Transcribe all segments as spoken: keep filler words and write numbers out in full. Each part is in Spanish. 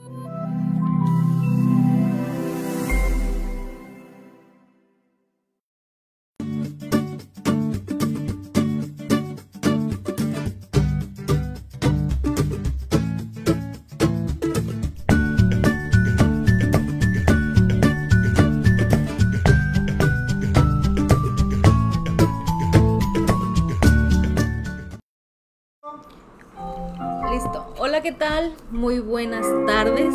Listo. Hola, ¿qué tal? Muy buenas tardes.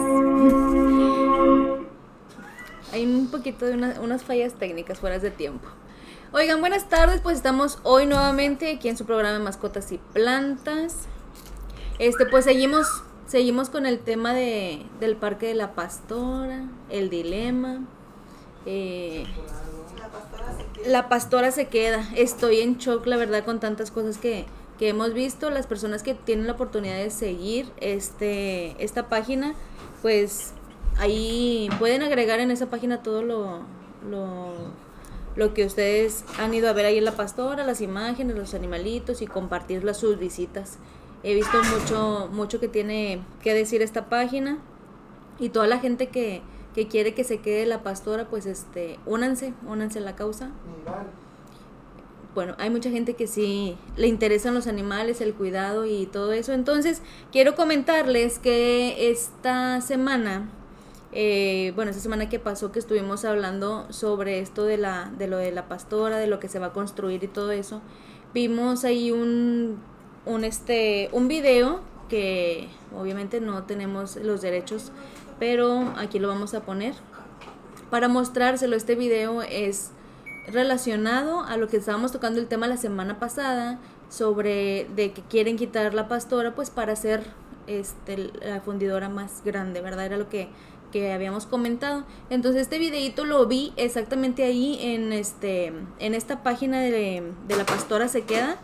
Hay un poquito de una, unas fallas técnicas fuera de tiempo. Oigan, buenas tardes, pues estamos hoy nuevamente aquí en su programa de Mascotas y Plantas. Este, pues seguimos, seguimos con el tema de, del Parque de la Pastora, el dilema. Eh, la, pastora se queda. la pastora se queda. Estoy en shock, la verdad, con tantas cosas que... que hemos visto. Las personas que tienen la oportunidad de seguir este esta página, pues ahí pueden agregar en esa página todo lo, lo, lo que ustedes han ido a ver ahí en la pastora, las imágenes, los animalitos, y compartir las sus visitas. He visto mucho, mucho que tiene que decir esta página, y toda la gente que, que quiere que se quede la pastora, pues este únanse, únanse a la causa. Bueno, hay mucha gente que sí le interesan los animales, el cuidado y todo eso. Entonces, quiero comentarles que esta semana, eh, bueno, esta semana que pasó, que estuvimos hablando sobre esto de la de lo de la pastora, de lo que se va a construir y todo eso, vimos ahí un, un, este, un video que obviamente no tenemos los derechos, pero aquí lo vamos a poner para mostrárselo. Este video es relacionado a lo que estábamos tocando el tema la semana pasada, sobre de que quieren quitar la pastora pues para hacer este la fundidora más grande, ¿verdad? Era lo que, que habíamos comentado. Entonces este videito lo vi exactamente ahí en este en esta página de, de la pastora se queda,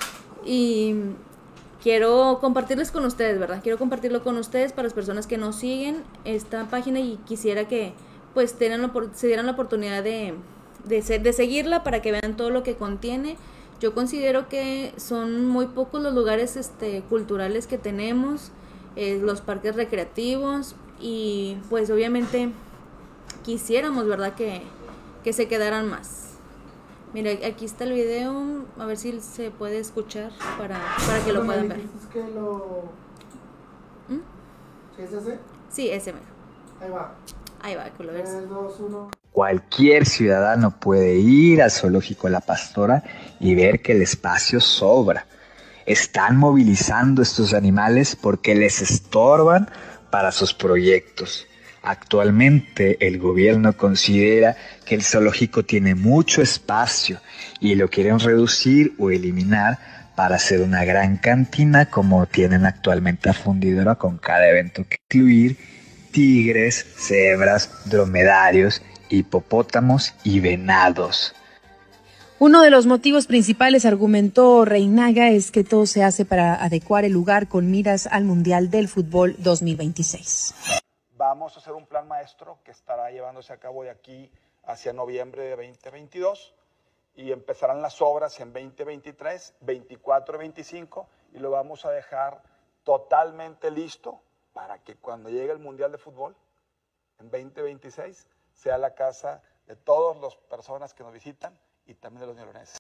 y quiero compartirles con ustedes, ¿verdad? Quiero compartirlo con ustedes para las personas que no siguen esta página, y quisiera que pues tengan, se dieran la oportunidad de De, de seguirla para que vean todo lo que contiene. Yo considero que son muy pocos los lugares este, culturales que tenemos, eh, los parques recreativos, y pues obviamente quisiéramos, ¿verdad?, que, que se quedaran más. Mira, aquí está el video, a ver si se puede escuchar para, para que lo puedan ver. Que lo... ¿Mm? ¿Es ese? Sí, ese mero. Ahí va. Ahí va, que lo ves. tres, dos, uno. Cualquier ciudadano puede ir al zoológico La Pastora y ver que el espacio sobra. Están movilizando estos animales porque les estorban para sus proyectos. Actualmente el gobierno considera que el zoológico tiene mucho espacio y lo quieren reducir o eliminar para hacer una gran cantina como tienen actualmente a Fundidora, con cada evento que incluir tigres, cebras, dromedarios, hipopótamos y venados. Uno de los motivos principales, argumentó Reinaga, es que todo se hace para adecuar el lugar con miras al Mundial del Fútbol dos mil veintiséis. Vamos a hacer un plan maestro que estará llevándose a cabo de aquí hacia noviembre de veinte veintidós, y empezarán las obras en veinte veintitrés, veinticuatro y veinticinco, y lo vamos a dejar totalmente listo para que cuando llegue el Mundial de Fútbol en veinte veintiséis sea la casa de todas las personas que nos visitan y también de los neoloneses.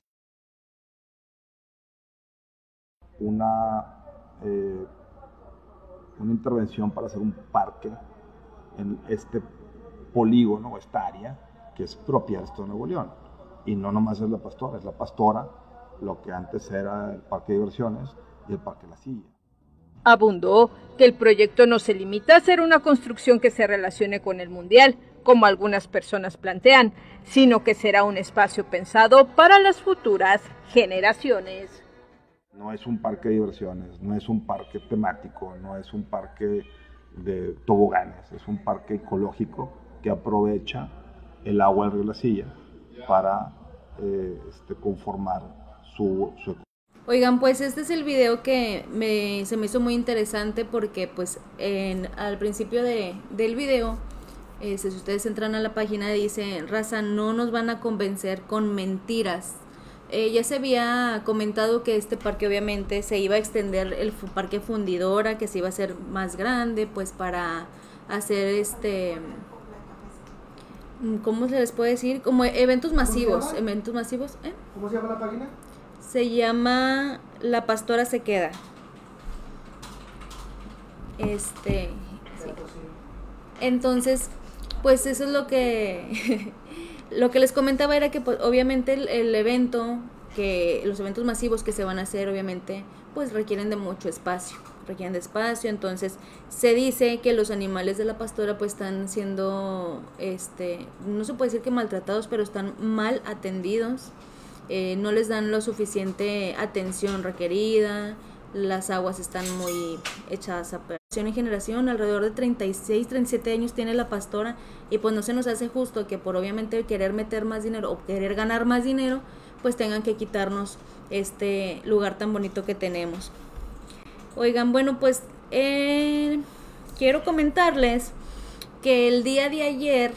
Una, eh, una intervención para hacer un parque en este polígono, esta área, que es propia de esto de Nuevo León. Y no nomás es la Pastora, es la Pastora, lo que antes era el Parque de Diversiones y el Parque La Silla. Abundó que el proyecto no se limita a ser una construcción que se relacione con el Mundial, como algunas personas plantean, sino que será un espacio pensado para las futuras generaciones. No es un parque de diversiones, no es un parque temático, no es un parque de toboganes, es un parque ecológico que aprovecha el agua del río La Silla para eh, este, conformar su, su Oigan, pues este es el video que me, se me hizo muy interesante, porque pues en, al principio de, del video, eh, si ustedes entran a la página, dice: raza, no nos van a convencer con mentiras. Eh, ya se había comentado que este parque obviamente se iba a extender, el parque Fundidora, que se iba a hacer más grande, pues para hacer este, ¿cómo se les puede decir? Como eventos masivos, llama? eventos masivos, ¿eh? ¿Cómo se llama la página? Se llama La Pastora se queda. Este, sí. Entonces, pues eso es lo que lo que les comentaba era que pues, obviamente el, el evento, que los eventos masivos que se van a hacer, obviamente, pues requieren de mucho espacio, requieren de espacio, entonces se dice que los animales de la pastora pues están siendo, este, no se puede decir que maltratados, pero están mal atendidos, eh, no les dan lo suficiente atención requerida, las aguas están muy echadas a perder. En generación, alrededor de treinta y seis, treinta y siete años tiene la pastora, y pues no se nos hace justo que por obviamente querer meter más dinero o querer ganar más dinero, pues tengan que quitarnos este lugar tan bonito que tenemos. Oigan, bueno, pues eh, quiero comentarles que el día de ayer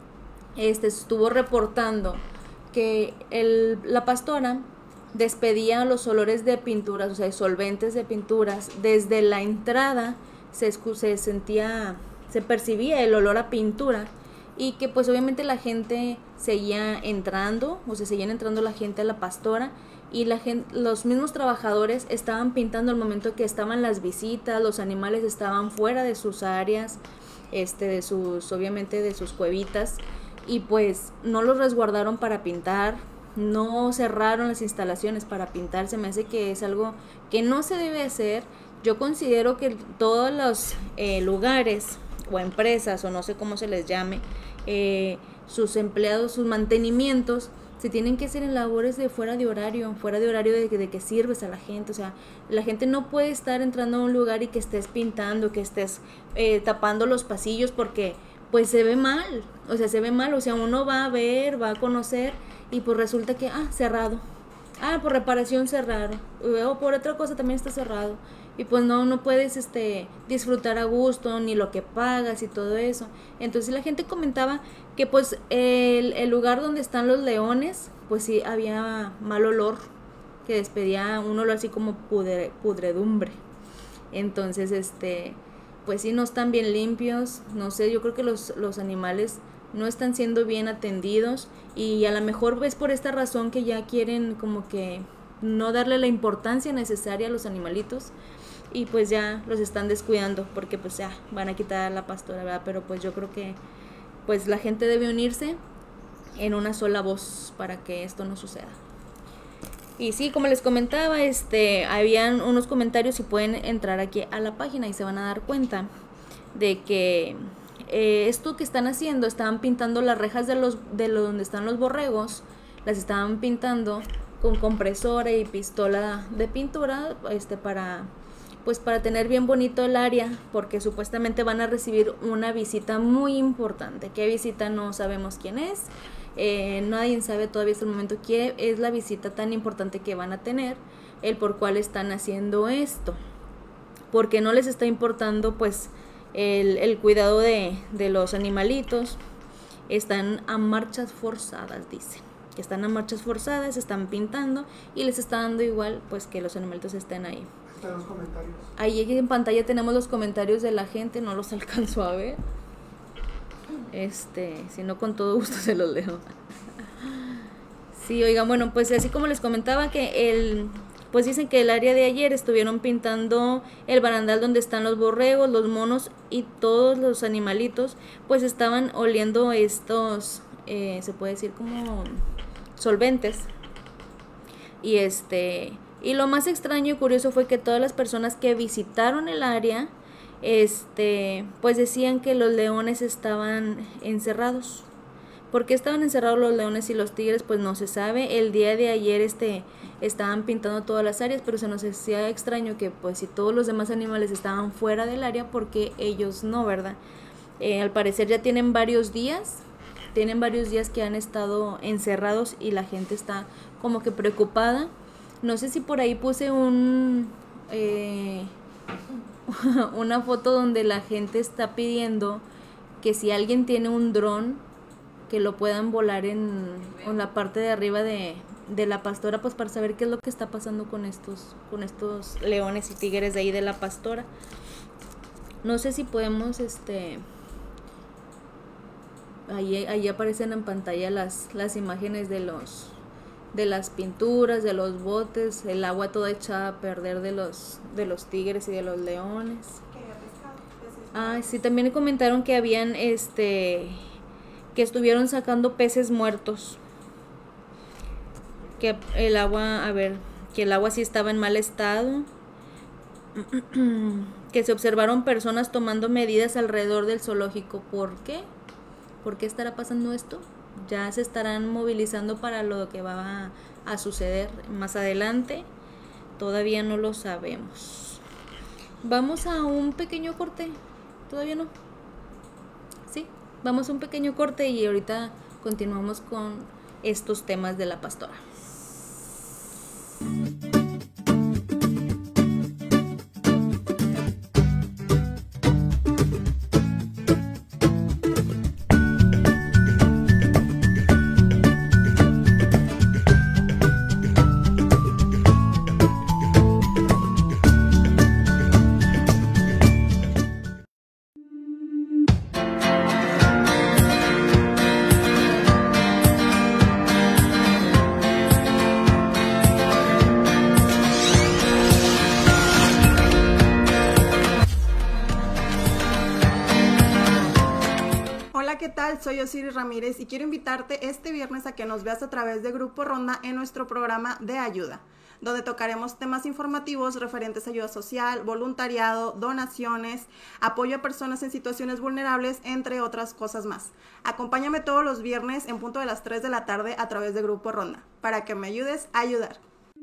este, estuvo reportando que el, la pastora despedía los olores de pinturas, o sea, solventes de pinturas, desde la entrada. Se, se sentía, se percibía el olor a pintura, y que pues obviamente la gente seguía entrando, o sea, seguían entrando la gente a la pastora, y la gente, los mismos trabajadores estaban pintando al momento que estaban las visitas, los animales estaban fuera de sus áreas, este, de sus, obviamente de sus cuevitas, y pues no los resguardaron para pintar, no cerraron las instalaciones para pintar. Se me hace que es algo que no se debe hacer. Yo considero que todos los eh, lugares o empresas, o no sé cómo se les llame, eh, sus empleados, sus mantenimientos, se tienen que hacer en labores de fuera de horario, fuera de horario de que, de que sirves a la gente. O sea, la gente no puede estar entrando a un lugar y que estés pintando, que estés eh, tapando los pasillos, porque pues se ve mal, o sea, se ve mal, o sea, uno va a ver, va a conocer, y pues resulta que, ah, cerrado, ah, por reparación cerrado, o por otra cosa también está cerrado, y pues no, no puedes este disfrutar a gusto, ni lo que pagas y todo eso. Entonces la gente comentaba que pues el, el lugar donde están los leones, pues sí había mal olor, que despedía un olor así como pudre, pudredumbre. Entonces, este, pues sí, no están bien limpios, no sé, yo creo que los, los animales no están siendo bien atendidos, y a lo mejor es por esta razón que ya quieren como que no darle la importancia necesaria a los animalitos, y pues ya los están descuidando, porque pues ya van a quitar a la pastora, ¿verdad? Pero pues yo creo que pues la gente debe unirse en una sola voz para que esto no suceda. Y sí, como les comentaba, este, habían unos comentarios, y pueden entrar aquí a la página y se van a dar cuenta de que eh, esto que están haciendo, estaban pintando las rejas de los de lo, donde están los borregos, las estaban pintando con compresora y pistola de pintura, este, para pues para tener bien bonito el área, porque supuestamente van a recibir una visita muy importante. ¿Qué visita? No sabemos quién es. Eh, nadie sabe todavía hasta el momento qué es la visita tan importante que van a tener, el por cuál están haciendo esto, porque no les está importando pues el, el cuidado de, de los animalitos. Están a marchas forzadas, dicen que están a marchas forzadas, están pintando, y les está dando igual pues que los animalitos estén ahí. Están los comentarios. Ahí en pantalla tenemos los comentarios de la gente, no los alcanzo a ver. Este, si no, con todo gusto se los leo. Sí, oigan, bueno, pues así como les comentaba que el, pues dicen que el área de ayer estuvieron pintando el barandal donde están los borregos, los monos y todos los animalitos, pues estaban oliendo estos, eh, se puede decir como solventes. Y este, y lo más extraño y curioso fue que todas las personas que visitaron el área, este, pues decían que los leones estaban encerrados. ¿Por qué estaban encerrados los leones y los tigres? Pues no se sabe. El día de ayer este, estaban pintando todas las áreas, pero se nos hacía extraño que pues si todos los demás animales estaban fuera del área, porque ellos no, ¿verdad? Eh, al parecer ya tienen varios días, tienen varios días que han estado encerrados, y la gente está como que preocupada. No sé si por ahí puse un... Eh, una foto donde la gente está pidiendo que si alguien tiene un dron, que lo puedan volar en, en la parte de arriba de, de la pastora, pues para saber qué es lo que está pasando con estos, con estos leones y tigres de ahí de la pastora. No sé si podemos este ahí, ahí aparecen en pantalla las, las imágenes de los de las pinturas, de los botes, el agua toda echada a perder de los, de los tigres y de los leones. Ah, sí, también comentaron que habían, este, que estuvieron sacando peces muertos. Que el agua, a ver, que el agua sí estaba en mal estado. Que se observaron personas tomando medidas alrededor del zoológico. ¿Por qué? ¿Por qué estará pasando esto? Ya se estarán movilizando para lo que va a, a suceder más adelante. Todavía no lo sabemos. Vamos a un pequeño corte. ¿Todavía no? Sí, vamos a un pequeño corte y ahorita continuamos con estos temas de la pastora. Soy Osiris Ramírez y quiero invitarte este viernes a que nos veas a través de Grupo Ronda en nuestro programa de ayuda, donde tocaremos temas informativos referentes a ayuda social, voluntariado, donaciones, apoyo a personas en situaciones vulnerables, entre otras cosas más. Acompáñame todos los viernes en punto de las tres de la tarde a través de Grupo Ronda, para que me ayudes a ayudar.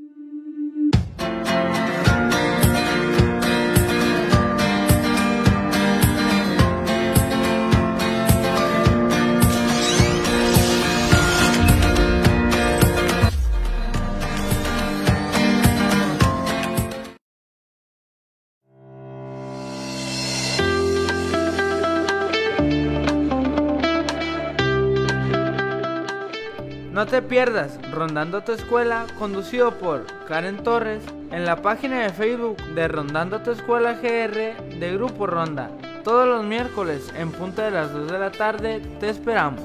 No te pierdas Rondando tu Escuela, conducido por Karen Torres, en la página de Facebook de Rondando tu Escuela G R de Grupo Ronda. Todos los miércoles en punto de las dos de la tarde te esperamos.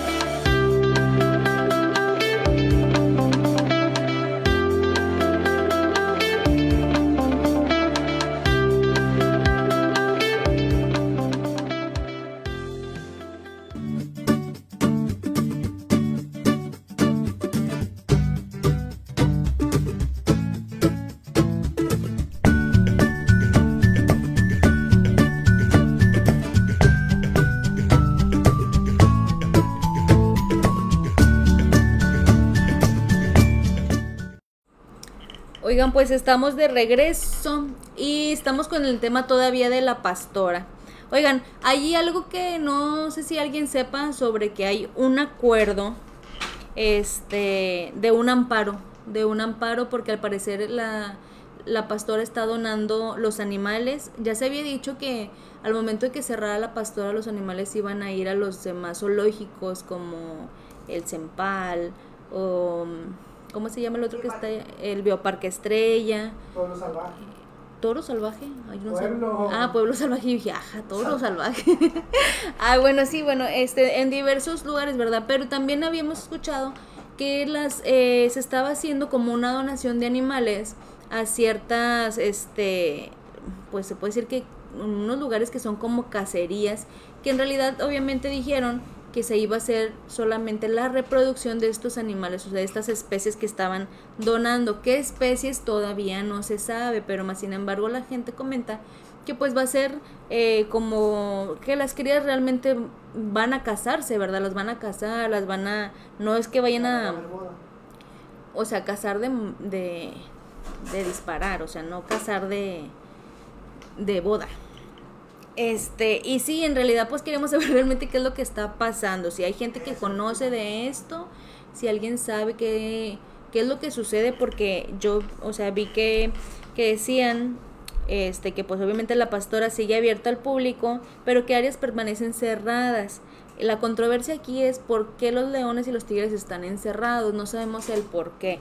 Oigan, pues estamos de regreso y estamos con el tema todavía de la pastora. Oigan, hay algo que no sé si alguien sepa sobre que hay un acuerdo este, de un amparo, de un amparo porque al parecer la, la pastora está donando los animales. Ya se había dicho que al momento de que cerrara la pastora los animales iban a ir a los demás zoológicos como el Cempal o... ¿Cómo se llama el otro que está? El Bioparque Estrella. Pueblo Salvaje. ¿Toro Salvaje? Ay, no Pueblo. Sé. Ah, Pueblo Salvaje. Y dije, ajá, Toro Salvaje. Ah, bueno, sí, bueno, este, en diversos lugares, ¿verdad? Pero también habíamos escuchado que las eh, se estaba haciendo como una donación de animales a ciertas, este, pues se puede decir que unos lugares que son como cacerías, que en realidad obviamente dijeron que se iba a hacer solamente la reproducción de estos animales, o sea, de estas especies que estaban donando. ¿Qué especies? Todavía no se sabe, pero más sin embargo la gente comenta que pues va a ser eh, como que las crías realmente van a casarse, ¿verdad? Las van a cazar, las van a... No es que vayan a... O sea, cazar de, de, de disparar, o sea, no cazar de, de boda. Este, y sí, en realidad pues queremos saber realmente qué es lo que está pasando, si hay gente que conoce de esto, si alguien sabe qué, qué es lo que sucede, porque yo, o sea, vi que, que decían, este, que pues obviamente la pastora sigue abierta al público, pero que áreas permanecen cerradas. La controversia aquí es por qué los leones y los tigres están encerrados, no sabemos el por qué.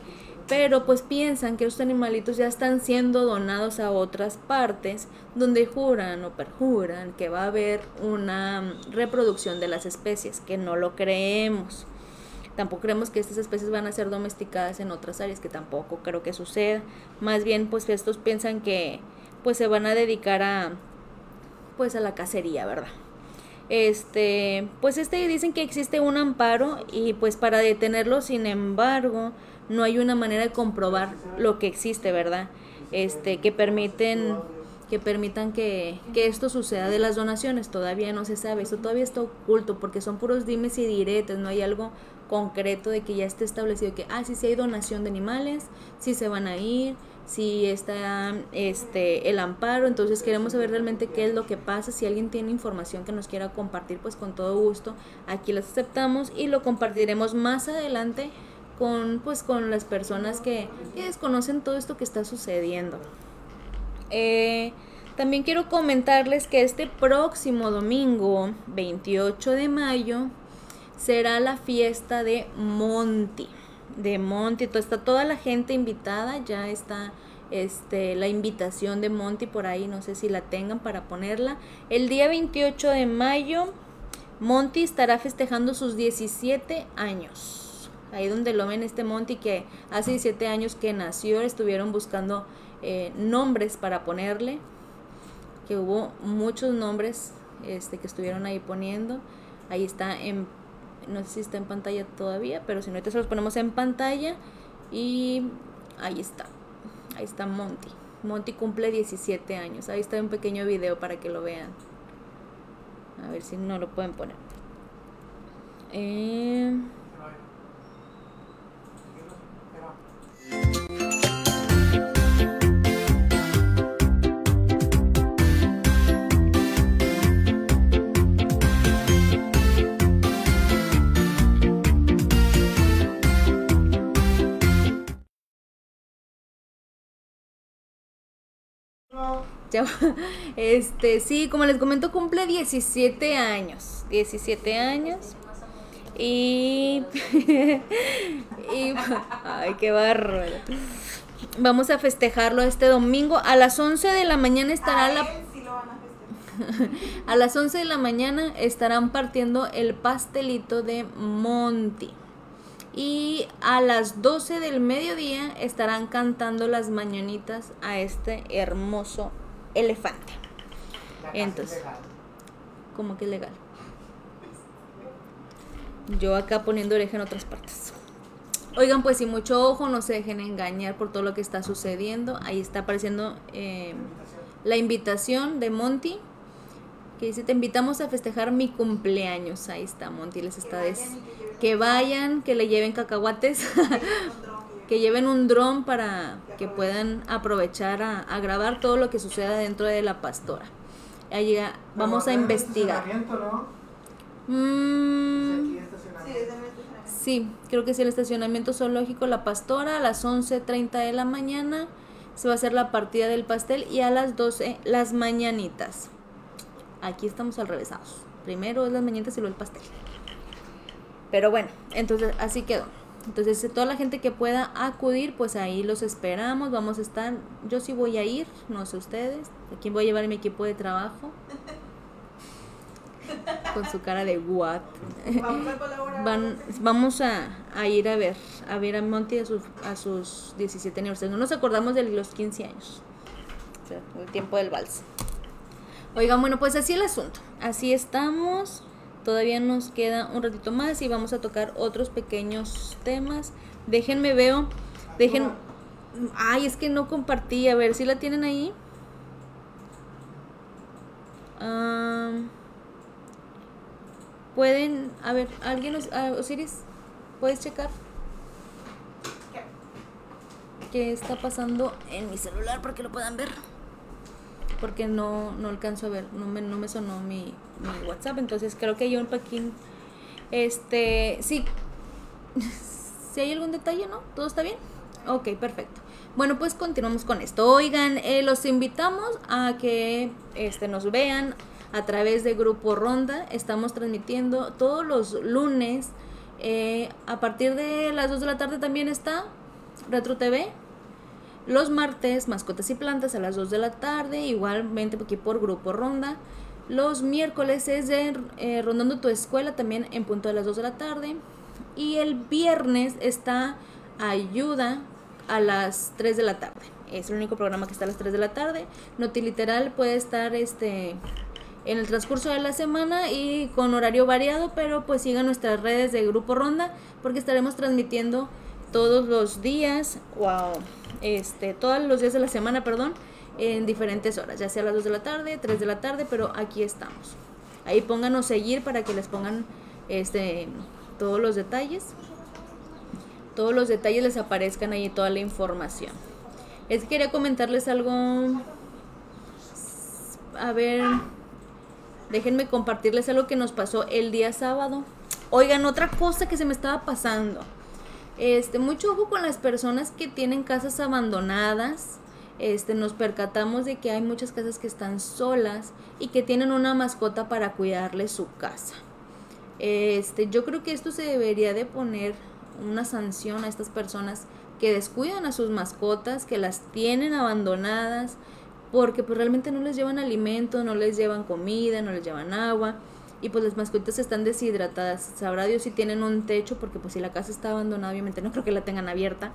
pero pues piensan que estos animalitos ya están siendo donados a otras partes donde juran o perjuran que va a haber una reproducción de las especies, que no lo creemos. Tampoco creemos que estas especies van a ser domesticadas en otras áreas, que tampoco creo que suceda. Más bien, pues estos piensan que pues se van a dedicar a pues a la cacería, ¿verdad? Este, pues este dicen que existe un amparo y pues para detenerlo, sin embargo, no hay una manera de comprobar lo que existe, ¿verdad? Este, que permiten que permitan que, que esto suceda de las donaciones. Todavía no se sabe, esto todavía está oculto porque son puros dimes y diretes, no hay algo concreto de que ya esté establecido que, ah, sí, sí hay donación de animales, sí se van a ir, sí está este, el amparo. Entonces queremos saber realmente qué es lo que pasa. Si alguien tiene información que nos quiera compartir, pues con todo gusto aquí las aceptamos y lo compartiremos más adelante con, pues, con las personas que, que desconocen todo esto que está sucediendo. Eh, también quiero comentarles que este próximo domingo, veintiocho de mayo, será la fiesta de Monty. De Monty, está toda la gente invitada, ya está este, la invitación de Monty por ahí, no sé si la tengan para ponerla. El día veintiocho de mayo, Monty estará festejando sus diecisiete años. Ahí donde lo ven, este Monty que hace diecisiete años que nació, estuvieron buscando eh, nombres para ponerle, que hubo muchos nombres este, que estuvieron ahí poniendo. Ahí está en, no sé si está en pantalla todavía, pero si no, ahorita se los ponemos en pantalla y ahí está, ahí está Monty. Monty cumple diecisiete años, ahí está un pequeño video para que lo vean. A ver si no lo pueden poner. Eh... Ya, este, sí, como les comento, cumple diecisiete años. diecisiete años. Y. y ay, qué bárbaro. Vamos a festejarlo este domingo. A las once de la mañana estará la. A las once de la mañana estarán partiendo el pastelito de Monty. Y a las doce del mediodía estarán cantando las mañanitas a este hermoso elefante. Entonces, ¿cómo que es legal? Yo acá poniendo oreja en otras partes. Oigan, pues, y mucho ojo, no se dejen engañar por todo lo que está sucediendo. Ahí está apareciendo eh, la invitación de Monty, que dice: te invitamos a festejar mi cumpleaños. Ahí está, Monty les está des... que vayan, que le lleven cacahuates, que lleven un dron para que puedan aprovechar a, a grabar todo lo que suceda dentro de la pastora. Ahí vamos a investigar. Mm, sí, creo que sí, el estacionamiento zoológico La Pastora. A las once treinta de la mañana se va a hacer la partida del pastel y a las doce las mañanitas. Aquí estamos al revésados. Primero es las mañanitas y luego el pastel. Pero bueno, entonces así quedó. Entonces toda la gente que pueda acudir, pues ahí los esperamos. Vamos a estar, yo sí voy a ir, no sé ustedes. Aquí voy a llevar mi equipo de trabajo. Con su cara de what. Vamos a colaborar. Van, vamos a, a ir a ver, a ver a Monty a sus, a sus diecisiete aniversarios. No nos acordamos de los quince años. O sea, el tiempo del vals. Oigan, bueno, pues así el asunto. Así estamos. Todavía nos queda un ratito más y vamos a tocar otros pequeños temas. Déjenme veo. Dejen. Ay, es que no compartí. A ver si la tienen ahí. Um, Pueden. A ver, alguien. Uh, Osiris, ¿puedes checar qué está pasando en mi celular para que lo puedan ver? Porque no, no alcanzo a ver, no me, no me sonó mi, mi WhatsApp, entonces creo que hay un paquín. Este, sí. Si hay algún detalle, ¿no? ¿Todo está bien? Ok, perfecto. Bueno, pues continuamos con esto. Oigan, eh, los invitamos a que este, nos vean a través de Grupo Ronda. Estamos transmitiendo todos los lunes. Eh, a partir de las dos de la tarde también está. Retro T V. Los martes, Mascotas y Plantas a las dos de la tarde, igualmente aquí por Grupo Ronda. Los miércoles es de eh, Rondando tu Escuela, también en punto de las dos de la tarde. Y el viernes está Ayuda a las tres de la tarde. Es el único programa que está a las tres de la tarde. Notiliteral puede estar este en el transcurso de la semana y con horario variado, pero pues sigan nuestras redes de Grupo Ronda porque estaremos transmitiendo todos los días, wow, este, todos los días de la semana, perdón, en diferentes horas, ya sea a las dos de la tarde, tres de la tarde, pero aquí estamos. Ahí pónganos seguir para que les pongan este todos los detalles. Todos los detalles les aparezcan ahí, toda la información. Es que quería comentarles algo. A ver, déjenme compartirles algo que nos pasó el día sábado. Oigan, otra cosa que se me estaba pasando. Este, mucho ojo con las personas que tienen casas abandonadas. Este, nos percatamos de que hay muchas casas que están solas y que tienen una mascota para cuidarle su casa. Este, yo creo que esto se debería de poner una sanción a estas personas que descuidan a sus mascotas, que las tienen abandonadas, porque pues realmente no les llevan alimento, no les llevan comida, no les llevan agua, y pues las mascotas están deshidratadas. Sabrá Dios si tienen un techo, porque pues si la casa está abandonada, obviamente no creo que la tengan abierta,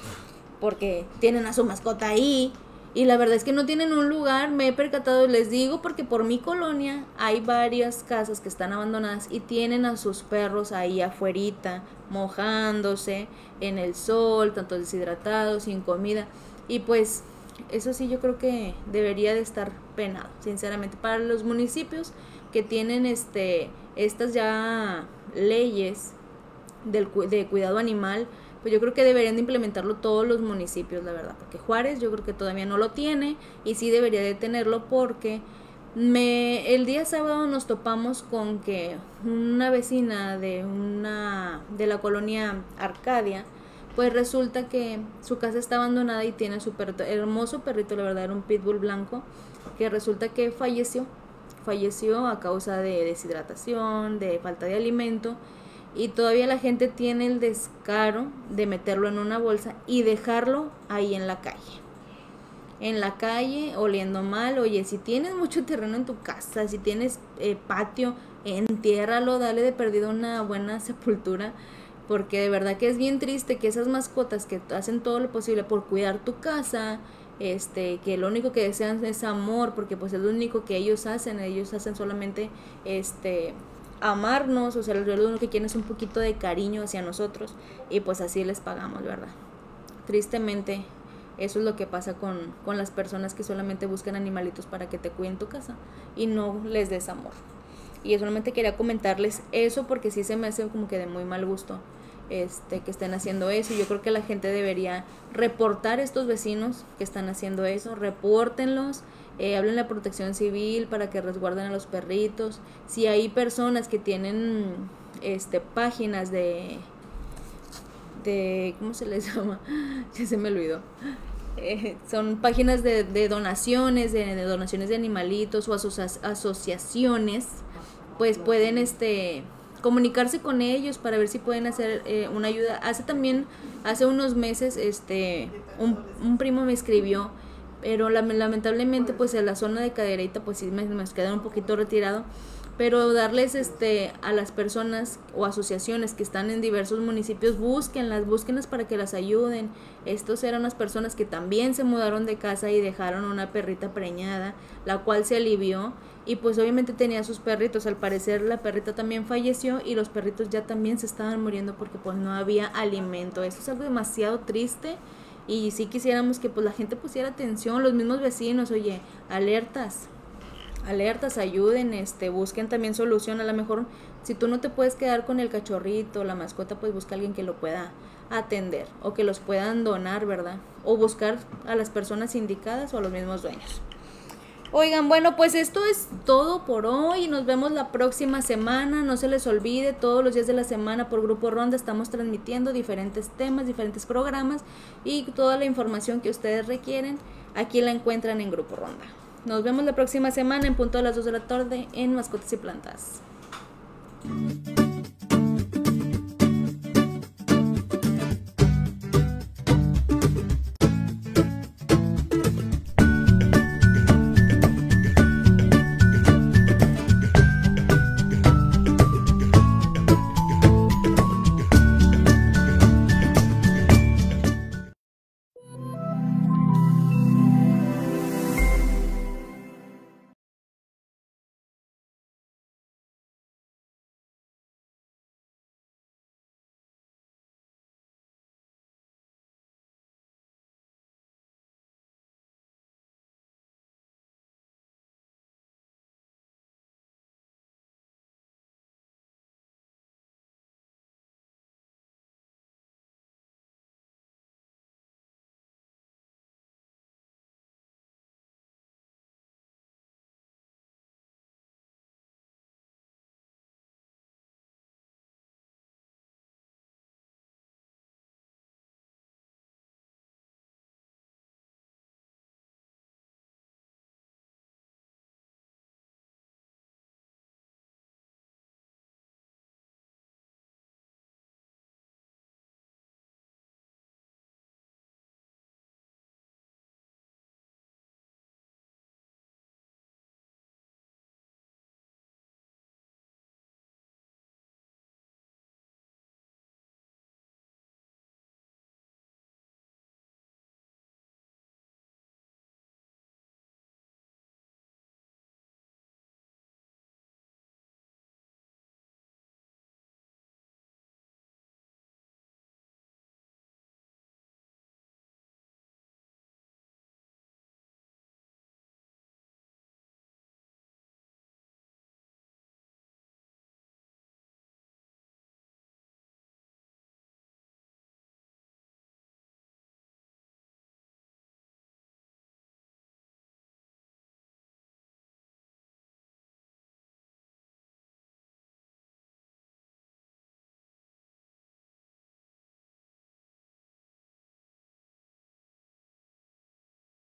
porque tienen a su mascota ahí, y la verdad es que no tienen un lugar. Me he percatado, les digo, porque por mi colonia hay varias casas que están abandonadas y tienen a sus perros ahí afuerita, mojándose en el sol, tanto deshidratados, sin comida, y pues eso sí yo creo que debería de estar penado, sinceramente, para los municipios que tienen este estas ya leyes del, de cuidado animal. Pues yo creo que deberían de implementarlo todos los municipios, la verdad, porque Juárez yo creo que todavía no lo tiene y sí debería de tenerlo, porque me el día sábado nos topamos con que una vecina de una de la colonia Arcadia, pues resulta que su casa está abandonada y tiene su perrito, hermoso perrito, la verdad era un pitbull blanco, que resulta que falleció, falleció a causa de deshidratación, de falta de alimento. Y todavía la gente tiene el descaro de meterlo en una bolsa y dejarlo ahí en la calle. En la calle, oliendo mal. Oye, si tienes mucho terreno en tu casa, si tienes eh, patio, entiérralo, dale de perdido una buena sepultura. Porque de verdad que es bien triste que esas mascotas que hacen todo lo posible por cuidar tu casa, este, que lo único que desean es amor, porque pues es lo único que ellos hacen. Ellos hacen solamente este... amarnos, o sea, lo único que quieren es un poquito de cariño hacia nosotros, y pues así les pagamos, ¿verdad? Tristemente, eso es lo que pasa con, con las personas que solamente buscan animalitos para que te cuiden tu casa y no les des amor. Y yo solamente quería comentarles eso porque sí se me hace como que de muy mal gusto este que estén haciendo eso, y yo creo que la gente debería reportar a estos vecinos que están haciendo eso, repórtenlos. Eh, hablen a Protección Civil para que resguarden a los perritos. Si hay personas que tienen este páginas de de ¿cómo se les llama? Ya se me olvidó. Eh, son páginas de, de donaciones, de, de donaciones de animalitos o asocia asociaciones, pues pueden este comunicarse con ellos para ver si pueden hacer eh, una ayuda. Hace también, hace unos meses, este un, un primo me escribió, pero lamentablemente pues en la zona de Cadereyta pues sí me, me queda un poquito retirado, pero darles este a las personas o asociaciones que están en diversos municipios, búsquenlas, búsquenlas para que las ayuden. Estos eran unas personas que también se mudaron de casa y dejaron una perrita preñada, la cual se alivió, y pues obviamente tenía sus perritos. Al parecer la perrita también falleció y los perritos ya también se estaban muriendo porque pues no había alimento. Esto es algo demasiado triste. Y sí quisiéramos que pues la gente pusiera atención, los mismos vecinos, oye, alertas, alertas, ayuden, este, busquen también solución. A lo mejor si tú no te puedes quedar con el cachorrito, la mascota, pues busca a alguien que lo pueda atender o que los puedan donar, ¿verdad? O buscar a las personas indicadas o a los mismos dueños. Oigan, bueno, pues esto es todo por hoy. Nos vemos la próxima semana. No se les olvide, todos los días de la semana por Grupo Ronda estamos transmitiendo diferentes temas, diferentes programas, y toda la información que ustedes requieren, aquí la encuentran en Grupo Ronda. Nos vemos la próxima semana en punto de las dos de la tarde en Mascotas y Plantas.